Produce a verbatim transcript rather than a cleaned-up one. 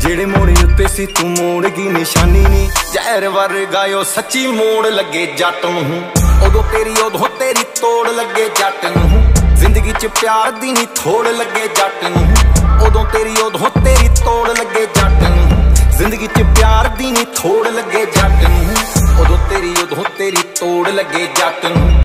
जेड़े मोड़े उत्ते सी तू मोड़ की निशानी नी, जहर वर्गायो सच्ची मोड़ लगे जट नूं। उदों तेरी उदों तेरी तोड़ लगे जट नूं, जिंदगी च प्यार दी नी थोड़ लगे जट नूं। उदों तेरी उदों तेरी तोड़ लगे जट नूं, जिंदगी च प्यार दी नी थोड़ लगे जट नूं। उदों तेरी उदों तेरी तोड़ लगे जट नूं।